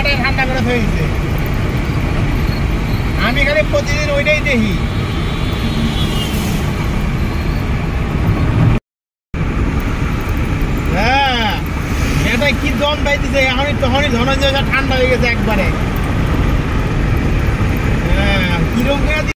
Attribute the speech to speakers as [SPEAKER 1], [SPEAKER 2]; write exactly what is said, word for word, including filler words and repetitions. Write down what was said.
[SPEAKER 1] মাথাটাই ঠান্ডা করে হয়েছে। আমি খালি প্রতিদিন ওইটাই দেখি। হ্যাঁ, এটা কি জন পাইতেছে এখনই, তখনই ধনঞ্জয় ঠান্ডা হয়ে গেছে একবারে। হ্যাঁ, কিরকম